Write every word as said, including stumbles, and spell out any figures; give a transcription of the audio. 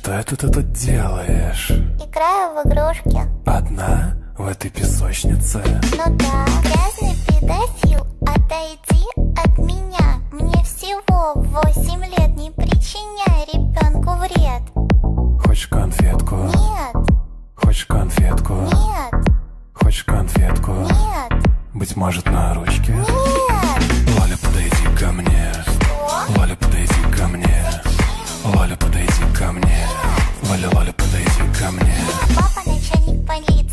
Что это ты тут делаешь? Играю в игрушки. Одна? В этой песочнице? Ну да. Грязный педофил, отойди от меня. Мне всего восемь лет, не причиняй ребенку вред. Хочешь конфетку? Нет. Хочешь конфетку? Нет. Хочешь конфетку? Нет. Быть может, на ручке? Нет. Валя, подойди ко мне. Что? Валя, подойди ко мне. Валя, подойди ко мне. Валя, Валя, подойди ко мне. Папа начальник полиции.